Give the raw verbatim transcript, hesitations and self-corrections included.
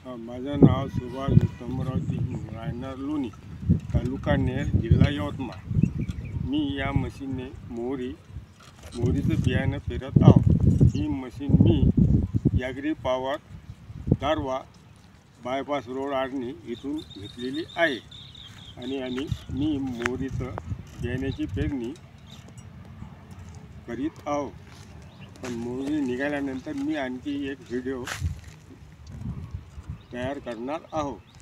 माझं नाव सुभाष उत्तमराव राहणार लोणी, तालुका नेर, जिल्हा यवतमाळ। मी या मशीनने मोहरी मोहरीचं बियाणं पेरत आहो। ही मशीन मी याग्री power Darwha bypass road Arni इथून घेतलेली आहे आणि आणि मी मोहरीचं बियाण्याची पेरणी करीत आहो। पण मोहरी निघाल्यानंतर मी आणखी एक व्हिडिओ तयार करणार आहोत।